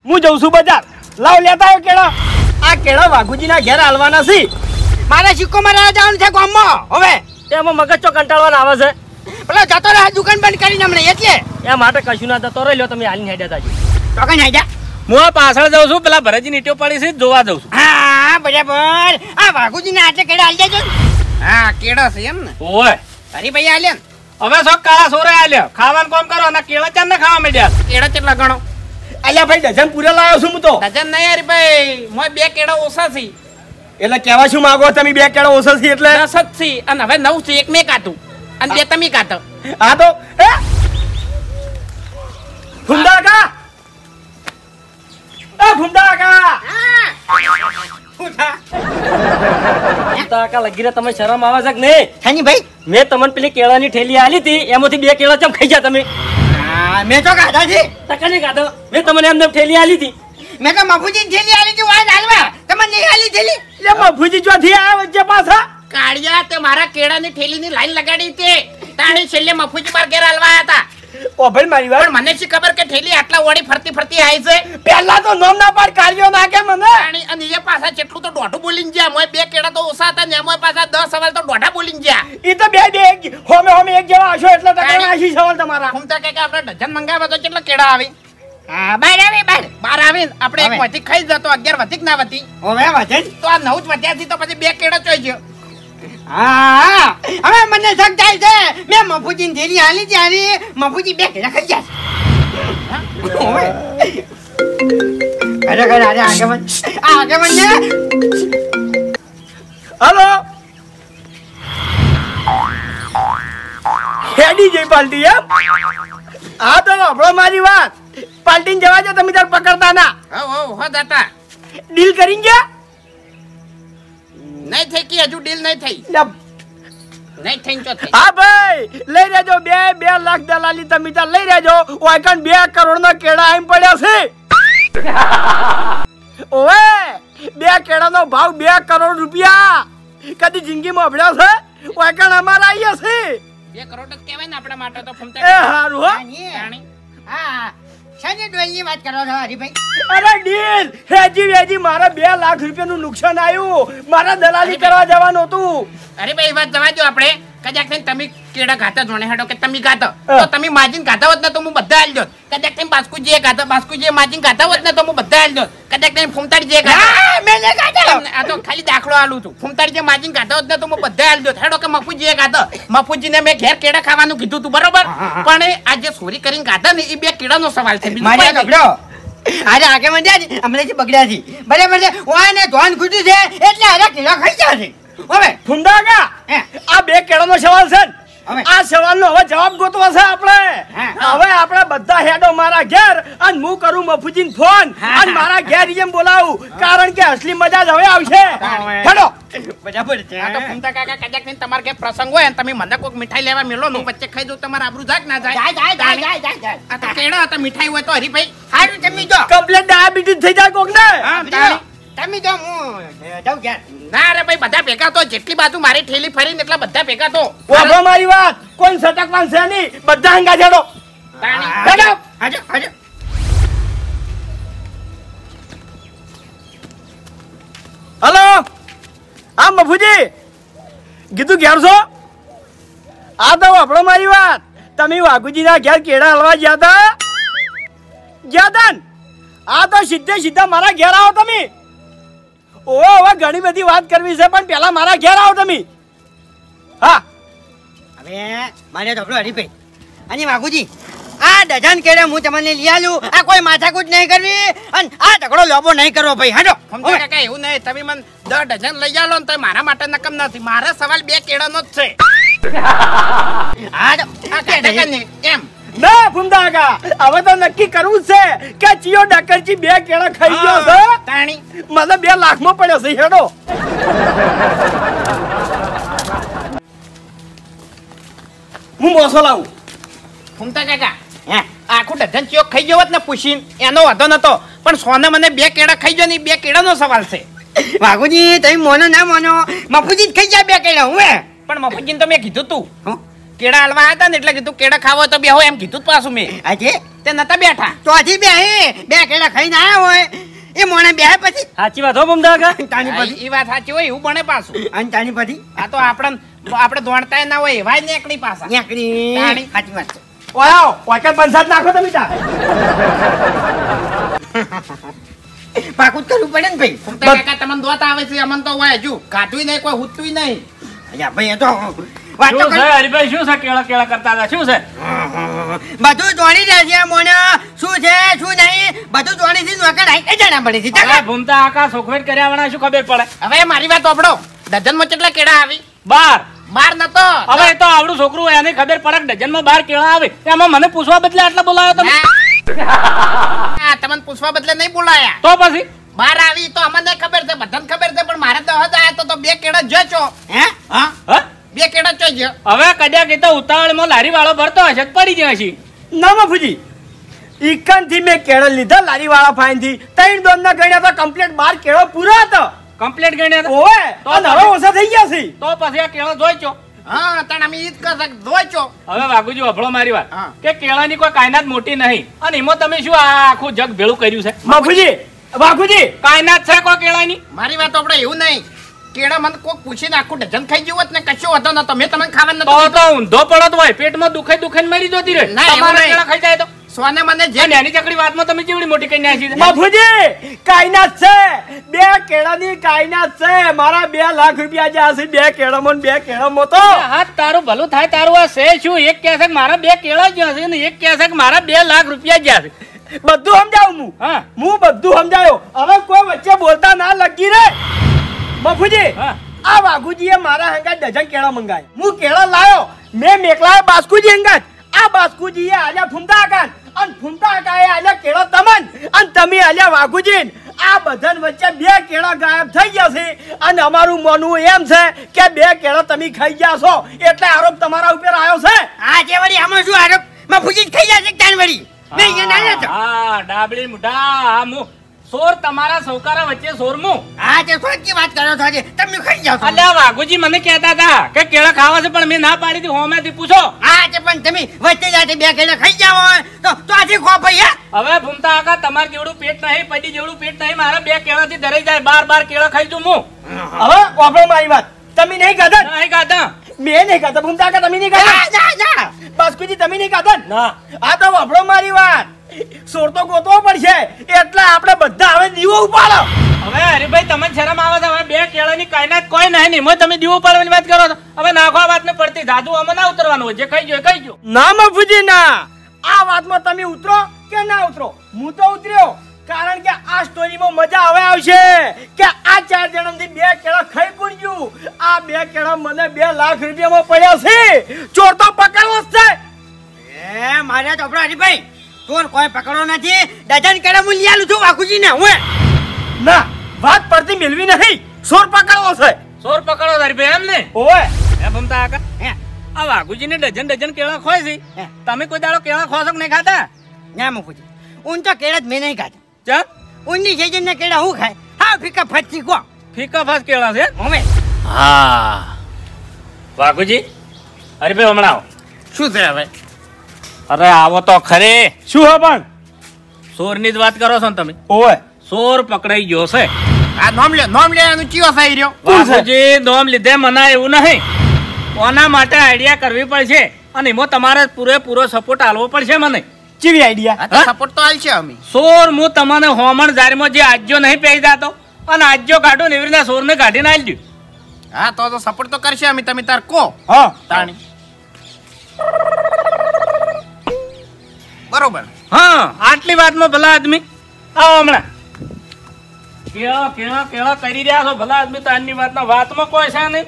હું જઉં છું બજાર. લાવ લેતા આવ્યો કેળા. આ કેળા વાઘુજીના ઘેર હાલવાના છે. મારે સિક્કો મારવા જવાનું છે ગામમાં. હવે એમાં મગજ ચો કંટાળવાના આવે છે. પેલો જતો રહે દુકાન બંધ કરીને હમણાં એટલે એ માટે કશું ના થતો રહ્યો. તમે હાલીને હેડ્યા તાજી તો કઈ નાઈ હું આ પાછળ જાઉં છું. પેલા ભરતજી નીટીઓ પડી છે જોવા જાઉં છું. હા બરાબર. આ વાઘુજીને આટલે કેળા હાલ દેજો. હા કેળા છે એમ ને. ઓય હરીભાઈ હાલ્યા ને. હવે શોખ કાળા સોરે આલ્યો. ખાવાનું કામ કરો અને કેળા ચાર ને ખાવા માંડ્યા. કેળા કેટલા ગણો? અલ્યા ભાઈ ડઝન પૂરા લાવ્યો છું હું તો. ડઝન નહીં હરીભાઈ, મોય 2 કેળા ઓછા છે. એટલે કેવા શું માંગો તમે? 2 કેળા ઓછા છે એટલે 10 જ છે અને હવે 9 છે. એક મેં કાઢું અને 2 તમે કાઢો. હા તો એ ફુંદા કા ફુંદા કા લગી તમે શરમ આવે છે કે નહીં? હાની ભાઈ મેં તમને પેલી કેળાની થેલી આલી હતી એમાંથી 2 કેળા ચમ ખાઈ ગયા તમે? મેં તો કાઢા છે. તકને કાઢો. મેં તમને એમને થેલી આલી હતી. મેં તો મફુજી થેલી આલી હતી વાય હાલવા. તમે નહીં આલી થેલી? એટલે મફુજી ચોથી આ વચ્ચે પાછા કાળિયા તે મારા કેળાની થેલીની લાઈન લગાડી તે તાણી છેલ્લે મફુજી માર ઘેર હાલવા હતા. ઓ ભાઈ મારી વાત. પણ મને શી ખબર કે થેલી આટલા ઓડી ફરતી ફરતી આવી છે. પહેલા તો નામ ના પાડ કાઢ્યો નાખે મને. અને એ પાછા જેટલું તો દોઢું બોલીને ગયા. મોય 2 કેળા તો ઓછા હતા ને એમાં પાછા 10 સવાલ તો દોઢા બોલીને ગયા. ઈ તો બે હોમે એક જેવા આશો એટલે તકને આશી સવાલ તમારા. હું તો કે આપણે ડઝન મંગાવા તો કેટલા કેળા આવી? હા બાર આવી બાર આવી. આપણે એક વધી ખાઈ જતો 11 વધી ના વધી. હવે વધે તો આ 9 જ વધ્યા છે તો પછી 2 કેળા ચોઈ ગયો. હા હવે મને શક થાય છે. મેં મફુજીની થેલી હાલી ત્યારે મફુજી 2 કેળા ખાઈ ગયા. અરે અરે અરે આગેવાન ને હેલો હેડી જઈ પાલટી એમ. હા તો આપણો મારી વાત પાલટીને જવા દો. તમે તાર પકડતા ના. હો દાતા ડીલ કરી ગયા? નહીં થઈ કે હજુ ડીલ નહીં થઈ. નહીં થઈ તો થઈ. હા ભાઈ લઈ રહેજો. 2 લાખ દલાલી તમે તાર લઈ રહેજો. ઓયકન 2 કરોડ ના કેળા આમ પડ્યા છે. ઓએ 2 કેળાનો ભાવ 2 કરોડ રૂપિયા. કદી જિંદગીમાં અભડ્યા છે? ઓયકન અમારા આયા છે. 2 કરોડ જ કહેવાય ને આપણા માટે તો ફમતા. એ હારું હો. હા શાની ડોલની વાત કરો છો હરીભાઈ? અરે ડીલ હેજી મારા 2 લાખ રૂપિયાનું નુકસાન આવ્યું. મારા દલાલી કરવા જવાનું હતું. અરે ભાઈ વાત જવા દો. આપણે કદાચ થઈને તમે કેળા ખાતા જોણે હેડો કે તમે ખાતા તો તમે માજીન ખાતા હોત ને તો હું બધા હાલ જોત. કદાચ થઈને બાસ્કુજીએ ખાતા બાસ્કુજીએ માજીન ખાતા હોત ને તો હું બધા હાલ જોત. કદાચ થઈને ફૂમતાડીજીએ ખાતા મેં નહીં ખાતા. આ તો ખાલી દાખલો આલું છું. ફૂમતાડીજીએ માજીન ખાતા હોત ને તો હું બધા હાલ જોત. હેડો કે મફુજીએ ખાતા. મફુજીને મેં ઘેર કેળા ખાવાનું કીધું તું બરોબર. પણ આ જે ચોરી કરીને ખાતા ને એ 2 કેળાનો સવાલ છે. બીજું અરે આગે મંડ્યા હમણાં જે બગડ્યા છે બરાબર છે. ઓય ને ધોન ખૂટ્યું છે એટલે અરે કેળા ખાઈ ગયા છે. હવે ફુંડાગા આ 2 કેળાનો સવાલ છે. આ સવાલનો હવે જવાબ ગોતવો છે આપણે. હવે આપણે બધા હેડો મારા ઘેર અને હું કરું મફુજીને ફોન અને મારા ઘેર એમ બોલાવું. કારણ કે અસલી મજા જ હવે આવશે. હેડો બરાબર છે. આ તો ફૂમતા કાકા કદાચ ને તમાર કે પ્રસંગ હોય અને તમે મને કોઈક મીઠાઈ લેવા મેલો નું વચ્ચે ખાઈ દઉં તમારા આબરૂ જાગ ના જાય. જાય. આ તો કેળા હતા મીઠાઈ હોય તો હરીભાઈ હારું તમે જો કમ્પ્લેટ ડાયાબિટીસ થઈ જાય કોક ને. તમે જો હું જાઉં ઘેર. ના રે ભાઈ બધા ભેગા તો જેટલી બાજુ મારી ઠેલી ફરીને એટલા બધા ભેગા તો. વાગો મારી વાત. કોઈ સટકવાન છે નહીં. બધા હંગા છેડો. હેડો હાજો. હલો હા મફુજી કીધું ઘેર છો? આ તો આપણો મારી વાત. તમે વાઘુજીના ઘેર કેળા હલવા ગયા હતા? આ તો સીધા મારા ઘેર આવો તમે. ઓ હવે ઘણી બધી વાત કરવી છે પણ પેલા મારા ઘેર આવો તમે. હા હવે મારે ઢોકળો હરીભાઈ અને વાઘુજી આ ડઝન કેળે હું તમને લઈ આલું. આ કોઈ માથાકૂટ નહીં કરવી અને આ ઢગડો લોબો નહીં કરવો ભાઈ. હાજો કાકા એવું નહીં. તમે મને 10 ડઝન લઈ આલો ને તો મારા માટે નકમ નથી. મારા સવાલ 2 કેળાનો જ છે. હા તો એમ ના ફુંદાગા હવે તો નક્કી કરવું છે કે ચિયો ડકરજી 2 કેળા ખાઈ ગયો છે. તાણી મને 2 લાખમાં પડ્યો છે. હેડો હું મોસો લાવું. ફૂમતા કાકા આખું ડઝન ચિયો ખાઈ ગયો હોત ને પૂછીને એનો વાંધો નતો. પણ સોને મને 2 કેળા ખાઈ ગયો ને 2 કેળાનો સવાલ છે. વાઘુજી તમે મોનો ના મોનો મફુજી જ ખાઈ ગયા 2 કેળા. હું પણ મફુજીને તો મેં કીધું તું કેળા હાલવા હતા ને એટલે કીધું કેળા ખાવો તો બેહો એમ કીધું જ પાછું મેં. આજે તે નતા બેઠા. તો હજી બે કેળા ખાઈને આયા હોય એ મોણે બે પછી સાચી વાત હો મમતા કાકા. તાની પછી એ વાત સાચી હોય એવું બને પાછું. અને તાની પછી આ તો આપણે દોડતા ના હોય એવાય નીકળી પાછા. નીકળી તાણી. સાચી વાત છે. ઓયો ઓકે બંસાત નાખો તમે તા. પાકું જ કરવું પડે ને ભાઈ. ફૂમતા કાકા તમને દોત આવે છે અમને તો હોય હજુ કાઢું નહીં કોઈ હુતું નહીં. અલ્યા ભાઈ એ તો વાત તો શું છે કરી. હરિભાઈ શું છે કેળા કેળા કરતા હતા શું છે બધું જોડી દે છે મોને શું છે શું નહીં બધું જોડી થી નોકર આઈ જાણા પડે છે હવે ભૂમતા આકા સોખવેટ કર્યા વાળા શું ખબર પડે હવે મારી વાત સાંભળો ડઝનમાં કેટલા કેળા આવી? 12 બાર નતો. હવે એ તો આવડું છોકરું હોય, એને ખબર પડે કે ડઝનમાં 12 કેળા આવે એમાં મને પૂછવા બદલે આટલા બોલાવ્યો તમે હા, તમને પૂછવા બદલે નહીં બોલાયા. તો પછી બાર આવી તો અમને ખબર છે, બધાને ખબર છે, પણ મારે તો હદ આયા તો બે કેળા જો છો. હે હા હા? બે કેળા ચો જો. હવે કદાચ એ તો ઉતાવળમાં લારી વાળો ભરતો હશે તો પડી જાય છે. ના મફુજી ઈકન થી મેં કેળો લીધા લારી વાળા ફાઈન થી 3 દોનના ગણ્યા તો કમ્પ્લીટ 12 કેળો પૂરો હતો. કમ્પ્લીટ ગણ્યા હતા? ઓવે તો અને હવે ઓછા થઈ ગયા છે. તો પછી આ કેળો જોઈ છો. હા, તણ અમે ઈદ કરતા જોઈ છો. હવે વાઘુજી વફળો મારી વાત હા. કે કેળાની કોઈ કાયનાત મોટી નહીં અને એમાં તમે શું આ આખું જગ ભેળું કર્યું છે? મફુજી વાઘુજી કાયનાત છે કોઈ કેળાની? મારી વાત આપણે એવું નહીં. કેળા મને કોક પૂછીને આખું ડઝન ખાઈ ગયું હોત ને કશો હતો નતો. મેં તમને ખાવાનું તો નતું તો ઊંધો પડત હોય પેટમાં દુખાઈ દુખાઈને મરી જતી રહે. ના, એવું તમારા નહીં. કેળા ખાઈ જાય તો સોને મને જે અને એની ચકડી વાતમાં તમે જેવડી મોટી કઈ નાખી છે. મફુજી કાયનાત છે. 2 કેળાની કાયનાત છે. મારા 2 લાખ રૂપિયા જ્યાં છે 2 કેળામાં ને 2 કેળામાં તો હા તારું ભલું થાય તારું આ છે શું? એક કહે છે કે મારા 2 કેળા જ્યાં છે ને એક કહે છે કે મારા 2 લાખ રૂપિયા જ્યાં છે. બધું સમજાવું હું. હા હું બધું સમજાયો. હવે કોઈ વચ્ચે બોલતા ના લગી રે. મફુજી હા આ વાઘુજીએ મારા હંગાત ડઝન કેળા મંગાય. હું કેળા લાયો. મેં મેકલાયો બાસ્કુજી હંગાત. આ બાસ્કુજીએ આલ્યા ફૂમતા આકાન અને ફૂમતા આકાએ આલ્યા કેળા તમન અને તમે આલ્યા વાઘુજીન. આ બધાન વચ્ચે 2 કેળા ગાયબ થઈ ગયા છે અને અમારું માનવું એમ છે કે 2 કેળા તમે ખાઈ ગયા છો એટલે આરોપ તમારા ઉપર આવ્યો છે. આ જે વળી આમાં શું આરોપ માં ફૂજી ખાઈ જાય છે તાન વળી મેં અહીંયા ના લેતો. હા ડાબલી મુઢા હા મુ સોર તમારા સૌકારા વચ્ચે સોર મુ. હા તે ખોટી વાત કરો છો આજે તમે ખાઈ જાવ છો. અલ્યા વાઘુજી મને કહેતા હતા કે કેળા ખાવા છે પણ મેં ના પાડી હતી. હોમેથી પૂછો. હા તે પણ તમે વચ્ચે જાતે 2 કેળા ખાઈ જાવ હોય તો આજે ખો ભાઈ હે. હવે ભૂમતા આકા તમારે જેવડું પેટ નહીં પડી જેવડું પેટ નહીં મારા 2 કેળાથી ધરાઈ જાય. 12 કેળા ખાઈ જઉં હું. હવે વાપરો મારી વાત. તમે નહીં ખાધા? નહીં ખાધા. મેં નહીં ખાધા. ફૂમતા આકા તમે નહીં ખાધા? જા જા બાસ્કુજી તમે નહીં ખાધા? ના આ તો વાપરો મારી વાત. સોર તો ગોતવો પડશે એટલે આપણે બધા હવે દીવો ઉપાડો. હવે હરીભાઈ તમને શરમ આવે છે? હવે 2 કેળાની કાયનાત કોઈ નહીં એમાં તમે દીવો પાડવાની વાત કરો છો. હવે નાખવા વાત ને પડતી જાદુ આમાં ના ઉતરવાનું હોય. જે ખાઈ ગયો એ ખાઈ ગયો. ના મફુજી ના. આ વાતમાં તમે ઉતરો કે ના ઉતરો હું તો ઉતર્યો. કારણ કે આ સ્ટોરીમાં મજા હવે આવશે કે આ 4 જણામાંથી 2 કેળા ખાઈ પૂરજ્યું. આ 2 કેળા મને 2 લાખ રૂપિયામાં પડ્યા છે. ચોર તો પકડવો જ છે. એ મારે તો આપણા હરીભાઈ ચોર કોઈ પકડો નથી. ડઝન કેળા હું લઈ આલું છું વાઘુજી ને હું. ના વાત પડતી મિલવી નહીં. ચોર પકડવો છે. સોર પકડો હરીભાઈ એમ ને? ઓય હે ભૂમતા આકા હે આ વાઘુજીને ડઝન કેળા ખોય છે. હે. તમે કોઈ દાડો કેળા ખો છો કે નહીં ખાતા? ના મુકુજી ઊન તો કેળા જ મેં નહીં ખાતા. ચા ઊનની સીઝન ના કેળા હું ખાય હા ફીકા ફટકી કો ફીકા ફાસ કેળા છે. હવે હા વાઘુજી હરીભાઈ હમણાં આવો. શું છે હવે? અરે આવો તો ખરે. શું હે પણ? સોરની જ વાત કરો છો ને તમે? ઓય સોર પકડાઈ ગયો છે. આ નોમ લે એનું ચિયો થઈ રહ્યો. વાઘુજી નોમ લીધે મનાય એવું નહીં. કોના માટે આઈડિયા કરવી પડશે અને એમાં તમારે પૂરેપૂરો સપોર્ટ આલવો પડશે મને. ચીવી આઈડિયા. આ તો સપોર્ટ તો આલશે અમે. સોર હું તમને હોમણ જારમાં જે આજ્યો નહીં પહેરી જાતો અને આજ્યો કાઢું ને એવી રીતના સોરને કાઢીને આલી દઉં. હા તો સપોર્ટ તો કરશે અમે. તમે તાર કો હા તાણી બરોબર. હા આટલી વાતમાં ભલા આદમી આવો હમણાં. કેળા કરી રહ્યા છો ભલા આદમી તો આજની વાતમાં કોઈ છે નહીં.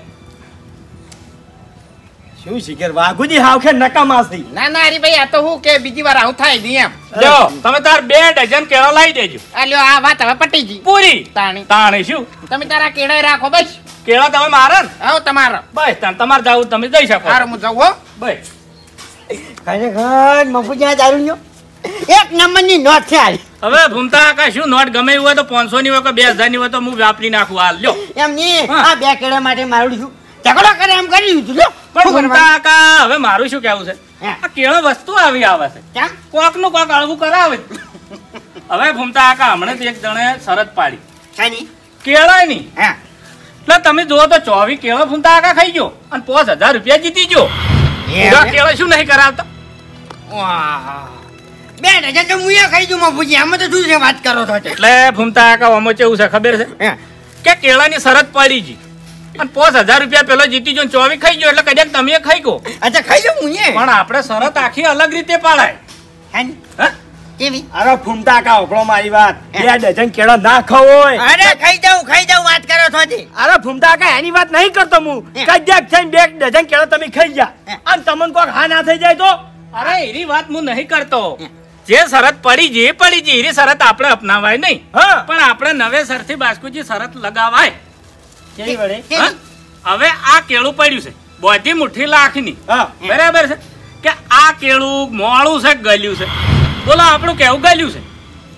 શું શિખર વાઘુજી હાવખે નકામા છે. ના હરીભાઈ આ તો હું કે બીજી વાર આવું થાય નહીં એમ. જો તમે તાર 2 ડઝન કેળા લાવી દેજો. આ લ્યો આ વાત હવે પટી ગઈ. પૂરી તાણી તાણે શું તમે તારા કેળા રાખો બસ. કેળા તમે મારે ને આવો તમારો. બસ તાણ તમારે જાવું તમે જઈ શકો. હારું હું જાઉં હો. બસ ખરેખર મફુજી આ દારૂ લ્યો એક નંબરની નોટ છે આલી. હવે ભૂમતા આકા શું નોટ ગમે એવું હોય તો 500 ની હોય કે 2000 ની હોય તો હું વાપરી નાખું. હાલ લ્યો. એમ નહીં હા. આ 2 કેળા માટે મારું છું ઝઘડો કરે એમ કરી દીધું લ્યો. પણ ભૂમતા કાકા હવે મારું શું કેવું છે હે. આ કેળો વસ્તુ આવી આવે છે કેમ કોક નું કોક અળવું કરાવે હવે ભૂમતા કાકા હમણાં એક જણે શરત પાડી શાની કેળાય ની હે એટલે તમે જુઓ તો 24 કેળો ભૂમતા કાકા ખાઈ ગયો અને 5000 રૂપિયા જીતી ગયો પૂરા કેળો શું નહીં કરાવતા વાહ 2 ડઝન તો હું ખાઈ જઉં મફુજી આમાં તો શું છે વાત કરો છો તે? એટલે ભૂમતા કાકા આમાં કેવું છે ખબર છે હે કે કેળાની શરત પડી ગઈ અને 5000 રૂપિયા પેલો જીતી ગયો 24 ખાઈ ગયો એટલે કદાચ તમે ખાઈ ગયો અચ્છા ખાઈ જઉં હું પણ આપણે શરત આખી અલગ રીતે પાડાય હાની હે? કેવી અરે ફૂમતા કા ઓપડો મારી વાત 2 ડઝન કેળા ના ખવાય. અરે ખાઈ જાઉં વાત કરો છો તે? અરે ફૂમતા કા એની વાત નહીં કરતો હું. હે. કદાચ થઈને 2 ડઝન કેળા તમે ખાઈ જા હે. અને તમને કોક હા ના થઈ જાય તો અરે એની વાત હું નહીં કરતો જે શરત પડી ગઈ એ પડી ગઈ એની શરત આપણે અપનાવાય નહીં હા પણ આપણે નવેસરથી બાસ્કુજી શરત લગાવાય કેવી વળે હા? હવે આ કેળું પડ્યું છે બધી મુઠ્ઠી લાખની હા બરાબર છે કે આ કેળું મોળું છે કે ગલ્યું છે બોલો આપણું કેવું ગલ્યું છે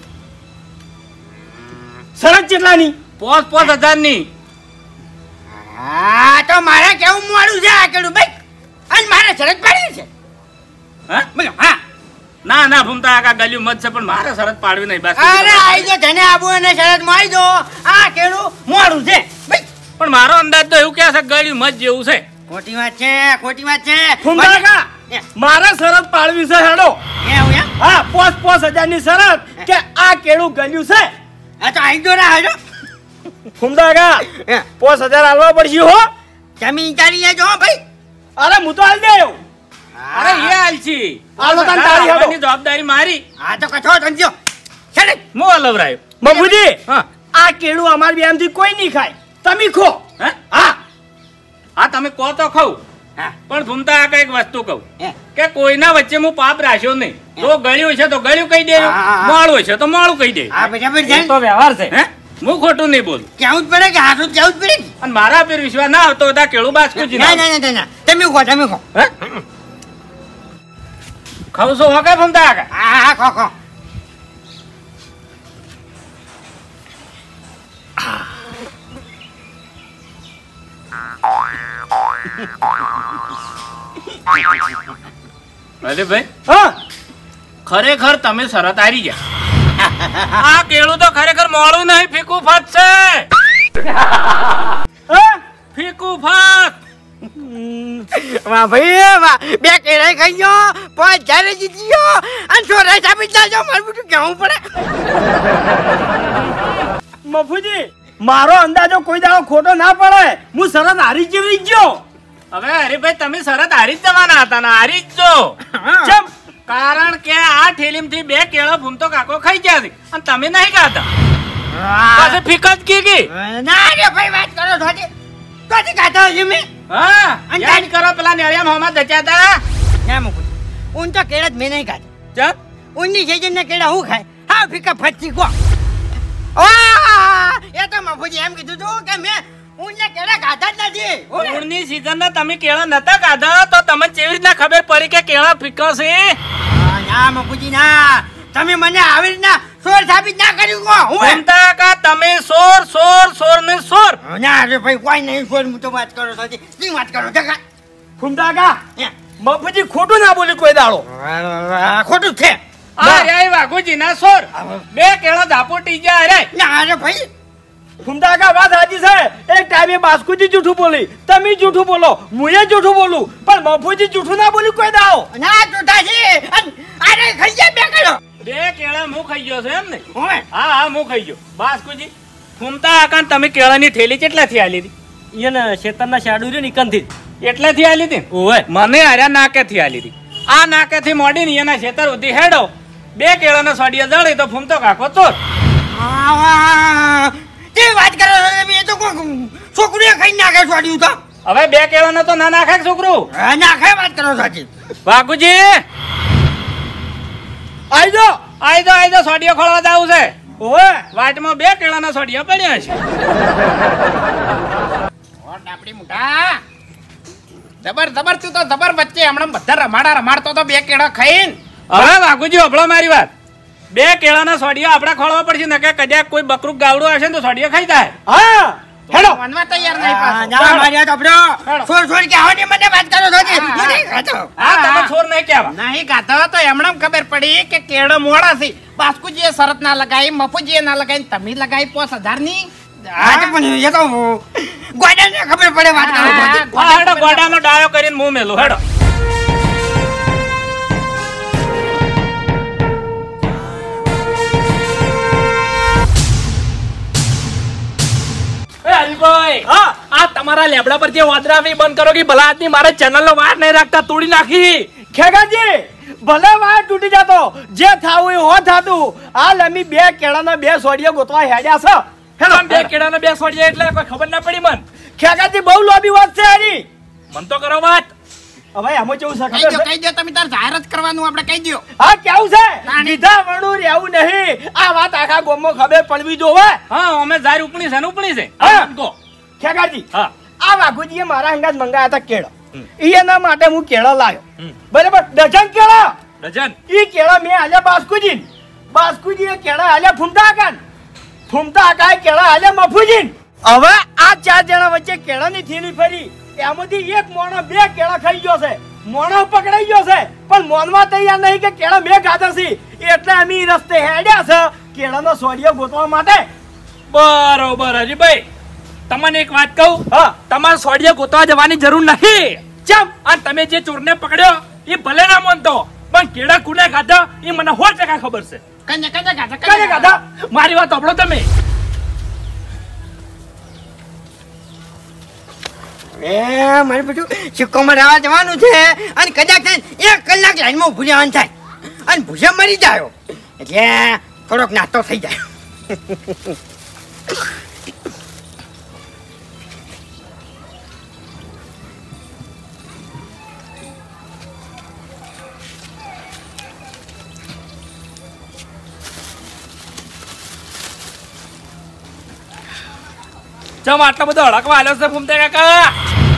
શરત કેટલાની 5000 ની હા તો મારે કેવું મોડું છે આ કેળું ભાઈ અને મારે શરત પાડી છે હા બોલો હા ના ના ભૂમતા કાકા ગલ્યું મત છે પણ મારે શરત પાડવી નહીં બસ અરે આઈ જો ધને આબુ અને શરત માં આઈ જો આ કેળું મોડું છે ભાઈ પણ મારો અંદાજ તો એવું કહે છે કે ગળ્યું મત જેવું છે ખોટી વાત છે ફૂમતા કા હે. મારે શરત પાડવી છે હેડો એવું એમ? હા 5000 ની શરત કે આ કેળું ગલ્યું છે. આ તો આઈ જો ના હાજો ફૂમતા કા હે. 5000 આલવા પડશે હો. તમે વિચારી લેજો હો ભાઈ અરે હું તો હાલ દેવ. અરે એ આલછી આલો તને તારી હેડો. આવવાની જવાબદારી મારી આ તો કથો સમજો શરત હું અલવરાયો બાપુજી હા આ કેળું અમાર બેનથી કોઈ નહીં ખાય તમે ખો. હે? હા હા તમે કહો તો ખાવ હા પણ ભૂમતા કાકા એક વસ્તુ કહું હે. કે કોઈના વચ્ચે હું પાપ રાખ્યો નહીં જો ગળ્યું છે તો ગળ્યું કહી દે હા. મોળું છે તો મોળું કહી દે આ બરાબર છે તો વ્યવહાર છે. હે હું ખોટું નહીં બોલું કેવું જ પડે કે હાથું કેવું જ પડે અને મારા પર વિશ્વાસ ના આવતો હતા કેળું બાસ્કુજી ના ના ના ના તમે ખો હે ખાવ છો હકે ભૂમતા કાકા હા ખો અરે ભાઈ હા ખરેખર તમે શરત હારી ગયા આ કેળું તો ખરેખર મોળું નહીં ફીકું ફત છે હા ફીકું ફત વાહ ભાઈ વાહ બે કેળા ખાઈ ગયો પાંચ જ્યારે જીતી ગયો અને છોરા સાબિત ના જાવ મારું બધું કેવું પડે મફુજી મારો અંદાજો કોઈ દાડો ખોટો ના પડે. હું શરત હારી જેવી ગયો. હવે હરીભાઈ તમે શરત હારી જ જવાના હતા ને હારી જ જો ચમ કારણ કે આ ઠેલીમથી 2 કેળા ભૂમતો કાકો ખાઈ ગયા છે અને તમે નહીં ખાતા પાછું ફીક જ ગઈ ના રે ભાઈ વાત કરો છો તો કાઢો છે મેં હા યાદ કરો પેલા નેળિયામાં હોમાં દચ્યા હતા ના મૂકું ઊન તો કેળા જ મેં નહીં ખાધા ચમ ઊનની સિઝન ના કેળા હું ખાય હા ફીકા ફટકી કો એ તો મફુજી એમ કીધું તું કે મેં ઊનના કેળા ખાધા જ નથી ઊણની સીઝનના તમે કેળા નતા ખાધા તો તમને કેવી રીતના ખબર પડી કે કેળા ફીકા છે ના મફુજી ના તમે મને આવી રીતના સોર સાબિત ના કર્યું કો હું ભૂમતા કા તમે સોર સોર સોર ને સોર ના રે ભાઈ કોઈ નહીં સોર હું તો વાત કરો છો શું વાત કરો છો કા ફૂમતા કા મફુજી ખોટું ના બોલી કોઈ દાડો. ખોટું છે આ રે વાઘુજી ના સોર 2 કેળા ધાપોટી ગયા રે ના રે ભાઈ ફૂમતા કા વાત સાચી છે. એક ટાઈમે બાસ્કુજી જૂઠું બોલી, તમે જૂઠું બોલો, મુએ જૂઠું બોલું, પણ મફુજી જૂઠું ના બોલી કોઈ દાડો. ના જૂઠા છે અરે ખાઈ જાય બે કરો 2 કેળા હું ખાઈ ગયો છું એમ ને ઓય હા હા હું ખાઈ ગયો બાસ્કુજી ફૂમતા આકાન તમે કેળાની થેલી કેટલાથી આલી હતી એને શેતરના શાડુ રે નિકનથી એટલાથી આલી હતી ઓય મને આર્યા નાકેથી આલી હતી આ નાકેથી મોડીને એના ખેતર સુધી હેડો 2 કેળાનો સડિયા દળી તો ફૂમતો કાકો ચોર તે વાત કરો છો તમે એ તો છોકરીએ ખાઈ નાખે છોડ્યું તો હવે 2 કેળાનો તો ના નાખે છોકરું નાખે વાત કરો સાચી વાઘુજી આઈ આઈ દો સડિયો ખોળવા જાવું છે ઓય વાટમાં 2 કેળાના સડિયા પડ્યા છે ડાપડી મુઠા જબર જબર તું તો જબર વચ્ચે હમણાં બધા રમાડતો તો 2 કેળા ખાઈને હવે વાઘુજી અભળો મારી વાત 2 કેળાના સડિયા આપણે ખોળવા પડશે ને કે કદાચ કોઈ બકરું ગાવડું આવશે ને તો સડિયા ખાઈ જાય હા હેલો માનવા તૈયાર નહીં પાછો. ના મારી આ તબડો છોડ છોડ કે આવની મને વાત કરો છો હું નહીં ખાતો. હા તમે છોર નહીં કહેવા. નહીં ગાતો તો એમણે ખબર પડી કે કેળો મોડા છે. બાસ્કુજીએ શરત ના લગાઈ, મફુજીએ ના લગાઈ, તમે લગાઈ 5000 ની. આજ પણ એ તો ગોડાને ખબર પડે વાત કરો છો. હા હેડો ગોડાનો ડાયો કરીને મું મેલો હેડો. એ હરીભાઈ, હા આ તમારા લેબડા પર જે વાદરાવી બંધ કરો કે ભલા આદમી મારે ચેનલ નો વાર નહીં રાખતા તોડી નાખી. ખેગાજી ભલે વાળ તૂટી જતો જે થાવું એ હો થાતું. હાલ અમે 2 કેળાના 2 સોડિયા ગોતવા હેડ્યા છે. હેલો આમ 2 કેળાના 2 સોડિયા એટલે કોઈ ખબર ના પડી મન. ખેગાજી બહુ લોબી વાત છે હારી. મન તો કરો વાત. હવે આમાં કેવું છે કહી ખબર દો, છે? કહી દો, તમે તાર જાહેર જ કરવાનું આપણે કહી દો. હા કેવું છે તાણી. લીધા વણું રહેવું નહીં. આ વાત આખા ગામમાં ખબર પડવી જોવે. હા અમે જાર ઉપણી છે ને ઉપણી છે. હા. હા કહો. ખેગાજી હા આ વાઘુજીએ મારા અંગાજ મંગાયા હતા કેળા. એના માટે હું કેળા લાવ્યો. હમ. બરાબર ડઝન કેળા. ડઝન. ઈ કેળા મેં આલ્યા બાસ્કુજીન. બાસ્કુજીએ કેળા આલ્યા ફૂમતા કાકાન. ફૂમતા કાકાએ કેળા આલ્યા મફુજીન. હવે આ 4 જણા વચ્ચે કેળાની થેલી ફરી. એમાંથી એક મોણો 2 કેળા ખાઈ ગયો છે. મોણો પકડાઈ ગયો છે પણ મોનવા તૈયાર નહીં કે કેળા મેં ખાધા છે. એટલે અમે ઈ રસ્તે હેડ્યા છે કેળાનો સોડિયો ગોતવા માટે. બરોબર હરીભાઈ, તમને એક વાત કહું. હા તમારે સોડિયા ગોતવા જવાની જરૂર નથી. ચમ અને તમે જે ચોરને પકડ્યો એ ભલે ના માનતો પણ કેળા કુને ખાધા એ મને 100% ખબર છે. કને કને ગાતા, કને ખાધા? મારી વાત સાંભળો તમે. એ મારે બધું સિક્કોમાં રહેવા જવાનું છે અને કદાચ 1 કલાક લાઈનમાં ઊભું રહેવાનું થાય અને ભૂસે મરી જાય એટલે થોડોક નાસ્તો થઈ જાય. ચમ આટલો બધો હડકવા આલ્યો છે ફૂમતા કાકા?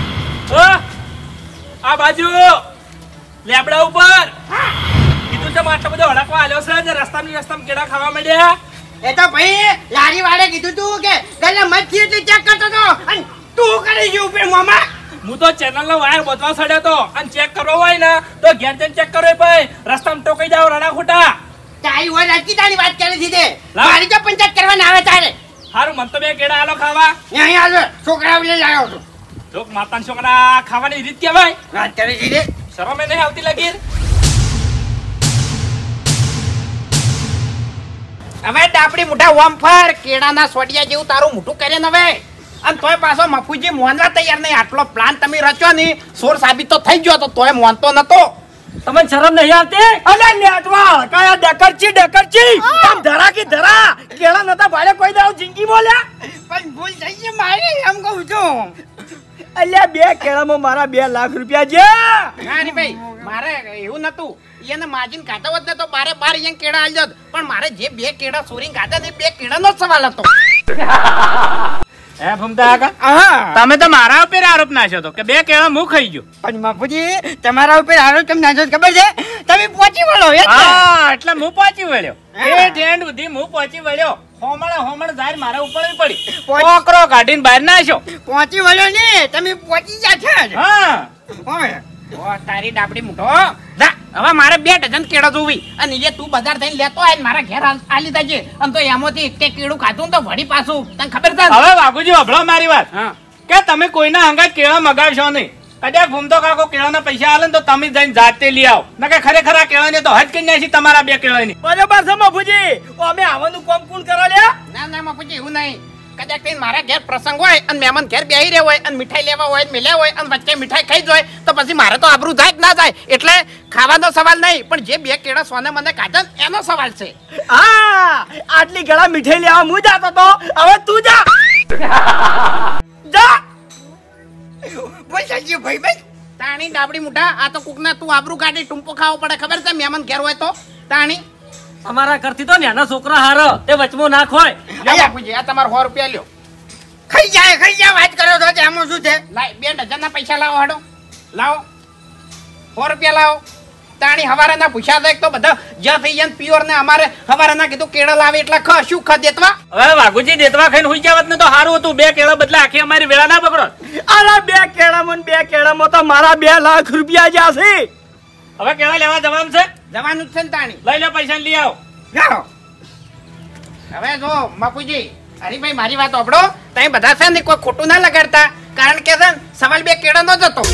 આ બાજુ લેબડા ઉપર કીધું ચમ આટલો બધો હડકવા આલ્યો છે જે રસ્તામાં કેળા ખાવા મળ્યા. એ તો ભાઈ લારી વાળે કીધું તું કે ગલે મચ્છી એટલે ચેક કરતો તો અને તું કરી ગયો ઉપર મામા. હું તો ચેનલ નો વાયર બધવા સડ્યો તો અને ચેક કરવો હોય ને તો ઘેર જઈને ચેક કરો ભાઈ. રસ્તામાં ટોકાઈ જાવ રણા ખોટા. તારી હોય રાજકી તારી વાત કરી દીધી લાવ. મારી તો પંચાયત કરવાના આવે તારે. હારું મન તો 2 કેળા આલો ખાવા. અહીંયા હાલ છોકરાઓ લઈ લાવ્યો છું. જોક માતાના છોકરા ખાવાની રીત કેવાય. વાત કરી દીધી. શરમ નહીં આવતી લાગી. હવે ડાપડી મોઢા વમફર કેળાના સોડિયા જેવું તારું મોઢું કરે ને હવે. અને તોય પાછો મફુજી મોનવા તૈયાર નહીં. આટલો પ્લાન તમે રચ્યો ને સોર સાબિત તો થઈ ગયો તો તોય મોનતો નતો. તમને શરમ નહીં આવતી? અલે નેટવાળ કયા ડકરચી આમ ધરા કે ધરા કેળા નતા ભાડે કોઈ દાડો જિંદગી બોલ્યા. પણ ભૂલ થઈ ગઈ મારી એમ કહું છું. અલ્યા 2 કેળામાં મારા 2 લાખ રૂપિયા છે. ના રે ભાઈ, મારે એવું નતું. એને માજીન ખાતા હોત ને તો 12 અહીંયા કેળા આલ્યો હોત. પણ મારે જે 2 કેળા સોરીને ખાધા ને 2 કેળાનો જ સવાલ હતો. હે ફૂમતા કાકા, હા તમે તો મારા ઉપર આરોપ નાખ્યો તો કે 2 કેળા હું ખાઈ ગયો. પણ બાપુજી તમારા ઉપર આરોપ કેમ નાખ્યો છે ખબર છે? તમે પહોંચી વળો એટલે. હા એટલે હું પહોંચી વળ્યો. એ ઠેંડ સુધી હું પહોંચી વળ્યો. હોમણ જાહેર મારા ઉપર પડી. કોકરો કાઢીને બહાર નાખ્યો. પહોંચી વળ્યો ને તમે પહોંચી ગયા છે. હા ઓય ઓ તારી ડાબડી મૂઠો. જા હવે મારે 2 ડઝન કેળા જોવી અને એ તું બજાર થઈને લેતો આય ને મારા ઘેર આલી દેજે. અને તો એમાંથી એક કેળું ખાધું ને તો વળી પાછું તને ખબર છે ને? હવે વાઘુજી સાંભળો મારી વાત હા કે તમે કોઈના અંગાત કેળા મગાવશો નહીં. કદાચ ઘૂમતો કાકો કેળાના પૈસા આલે ને તો તમે જઈને જાતે લઈ આવો. ના કે ખરેખર આ કેળાની તો હદ કરી નાખી તમારા 2 કેળાની. બરોબર છે મફુજી. અમે આવવાનું કામ કોણ કરા લ્યા? ના ના મફુજી એવું નહીં. કદાચ કઈ મારા ઘેર પ્રસંગ હોય અને મહેમાન ઘેર બેહી રહ્યો હોય અને મીઠાઈ લેવા હોય ને મિલ્યા હોય અને વચ્ચે મીઠાઈ ખાઈ જાય તો પછી મારે તો આબરૂ જાય કે ના જાય. એટલે ખાવાનો સવાલ નહીં પણ જે 2 કેળા સોને મને ખાધા ને એનો સવાલ છે. હા આટલી ગળા મીઠાઈ લેવા હું જાતો તો હવે તું જા. જા બોલ સાચી ભાઈ ભાઈ. તાણી ડાબડી મુઠા આ તો કુકના તું આબરૂ કાઢી ટૂંપો ખાવો પડે ખબર છે મહેમાન ઘેર હોય તો. તાણી અમારા ઘરથી તો નાના છોકરા હારો તે વચમાં નાખ હોય. લ્યો બાપુજી આ તમારા 100 રૂપિયા લ્યો. ખાઈ જાય વાત કરો છો કે આમાં શું છે? લાય 2 ડઝનના પૈસા લાવો. હાડો લાવો 100 રૂપિયા લાવો. તાણી હવારાના પૂછ્યા તો એક તો બધા જ્યાં થઈ જાય પ્યોર ને અમારે હવારાના કીધું કેળા લાવે એટલે ખ શું ખ દેતવા હવે વાઘુજી દેતવા ખાઈને હુઈ જાવત ને તો સારું હતું 2 કેળા બદલે આખી અમારી વેળા ના પકડો અરે 2 કેળામાં તો મારા 2 લાખ રૂપિયા જશે હવે કેળા લેવા જવાનું છે જવાનું જ છે ને તાણી લઈ લો પૈસા લઈ આવો જાઓ હવે જો બાપુજી હરીભાઈ મારી વાત સાંભળો તમે બધા છે ને કોઈ ખોટું ના લગાડતા કારણ કે છે ને સવાલ 2 કેળાનો જ હતો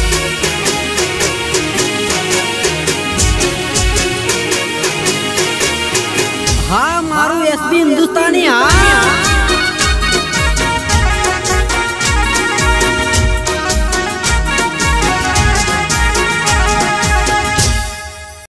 હા મારું એસબી હિન્દુસ્તાની હા